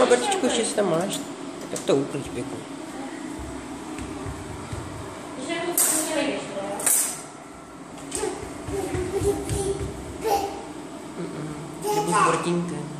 Bertičku, ještě si tam máš. Tak to uklíč pěkně. Nebo s Bertínkem.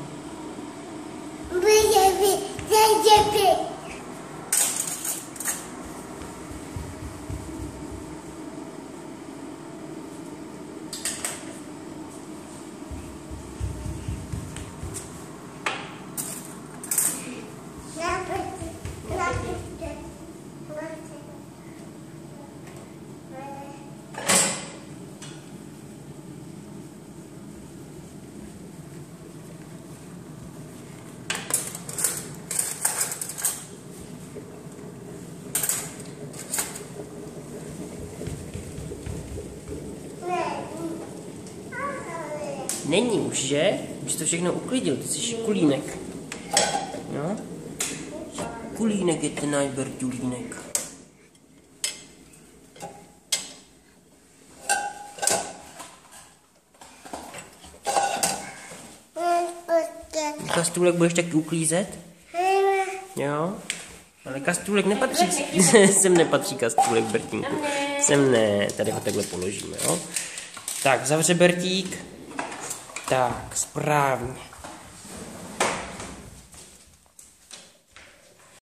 Není už, že? Už to všechno uklidil, ty jsi kulínek. No? Kulínek je ten náš Bertulínek. Kastůlek budeš taky uklízet? Jo? Ale kastůlek nepatří, sem nepatří kastůlek, Bertínku. Sem ne, tady ho takhle položíme, jo? Tak, zavře Bertík. Tak, správně.